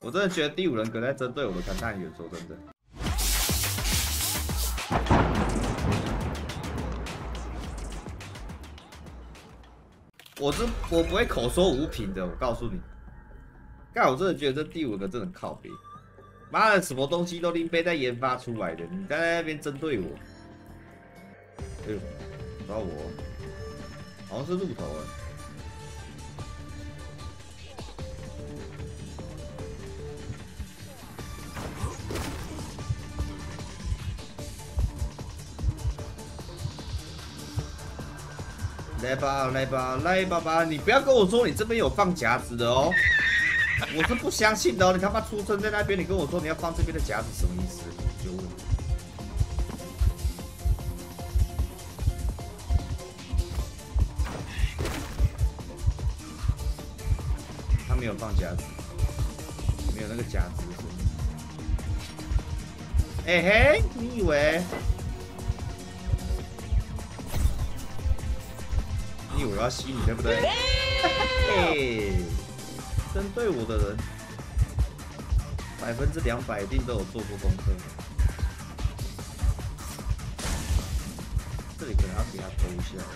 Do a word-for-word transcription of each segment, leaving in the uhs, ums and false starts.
我真的觉得第五人格在针对我的勘探员，说真的。我是我不会口说无凭的，我告诉你。干，我真的觉得这第五个真的很靠北。妈的，什么东西都林贝在研发出来的，你在那边针对我。哎呦，找到我，好像是鹿头啊。 来吧，来吧，来吧吧！你不要跟我说你这边有放夹子的哦，我是不相信的哦。你他妈出生在那边，你跟我说你要放这边的夹子，什么意思？就问。他没有放夹子，没有那个夹子的声音。哎嘿，你以为？ 你以为我要吸你对不对？嘿，针对我的人，百分之两百一定都有做过功课。这里可能要给他偷一下。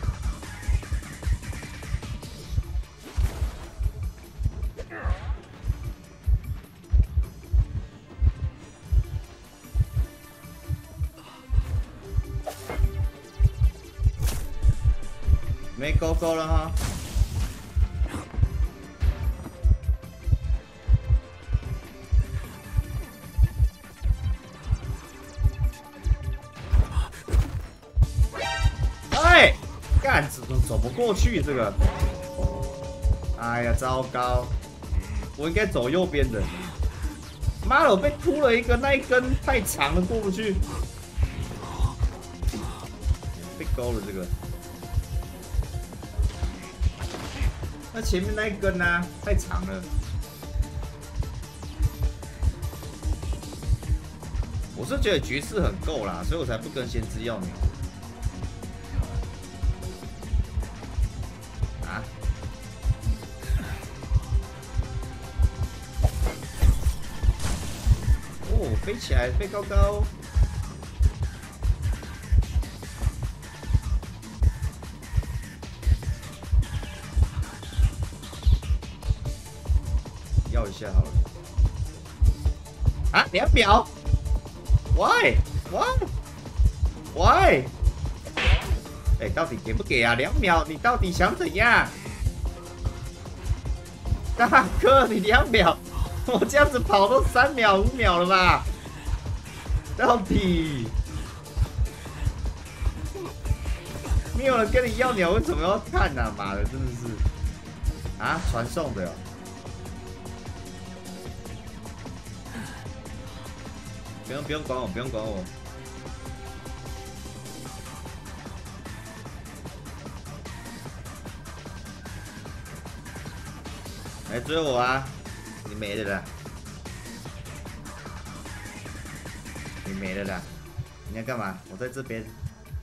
没勾勾了哈。哎，干怎么走不过去这个？哎呀，糟糕！我应该走右边的。妈的，我被秃了一根，那一根太长了，过不去。被勾了这个。 那前面那一根呢、啊？太长了。我是觉得局势很够啦，所以我才不跟先知要鸟。啊？哦，飞起来，飞高高。 要一下好了。啊，两秒 ？Why? Why? Why? 哎、欸，到底给不给啊？两秒，你到底想怎样？大哥，你两秒，我这样子跑都三秒、五秒了吧？到底没有人跟你要鸟，为什么要看呢、啊？妈的，真的是啊，传送的、哦。 不用不用管我，不用管我。来追我啊！你没了啦！你没了啦！你要干嘛？我在这边。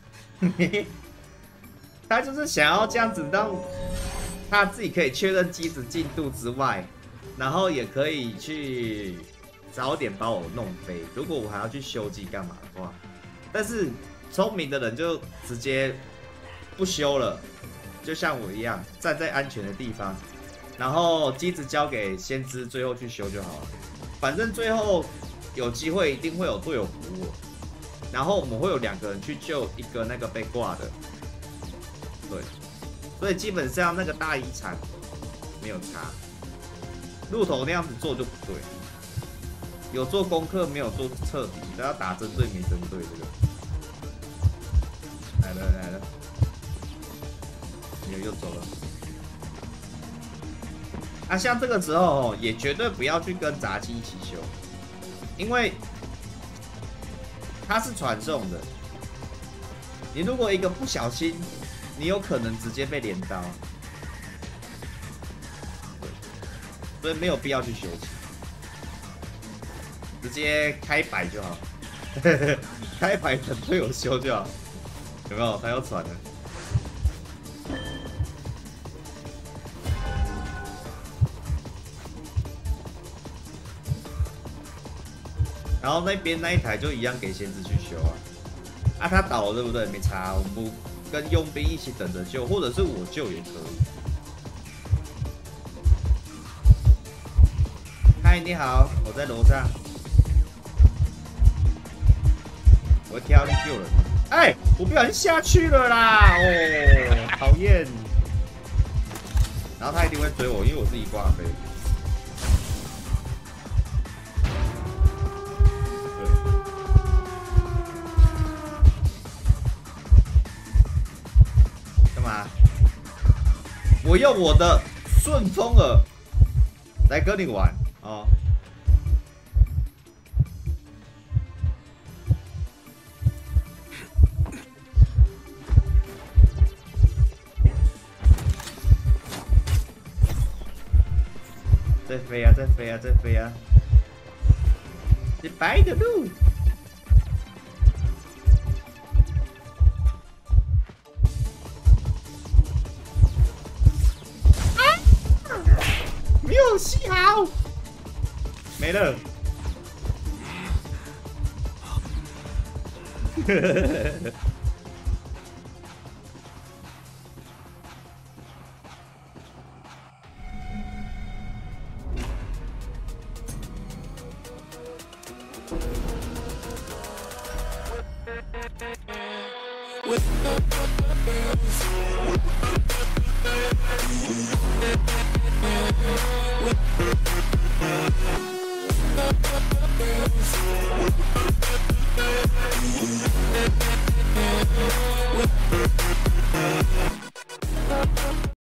他就是想要这样子让他自己可以确认机子进度之外，然后也可以去。 早点把我弄飞，如果我还要去修机干嘛的话，但是聪明的人就直接不修了，就像我一样站在安全的地方，然后机子交给先知，最后去修就好了。反正最后有机会一定会有队友扶我，然后我们会有两个人去救一个那个被挂的，对，所以基本上那个大遗产没有差，鹿头那样子做就不对。 有做功课，没有做彻底，都要打针对没针对这个。来了来了，又又走了。啊，像这个时候也绝对不要去跟杂技一起修，因为它是传送的。你如果一个不小心，你有可能直接被连刀。对，所以没有必要去修起。 直接开摆就好，开摆等队友修就好，有没有？他要传了。 然后那边那一台就一样给仙子去修啊。啊，他倒了对不对？没差，我们跟佣兵一起等着救，或者是我救也可以。嗨，你好，我在楼上，我会跳去救人。哎，我不小心下去了啦！哦，讨厌。然后他一定会追我，因为我是一挂飞。干嘛？我用我的顺风耳来跟你玩哦。再飞啊，再飞啊，再飞啊！是白的路。啊！没有吸好，没了。呵呵呵呵。With